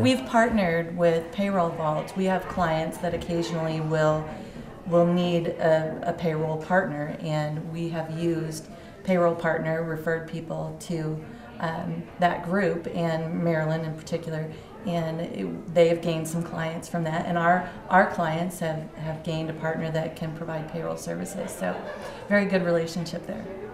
we've partnered with Payroll Vault. We have clients that occasionally will need a payroll partner, and we have used Payroll Partner, referred people to that group, and Maryland in particular, and they have gained some clients from that, and our clients have gained a partner that can provide payroll services. So very good relationship there.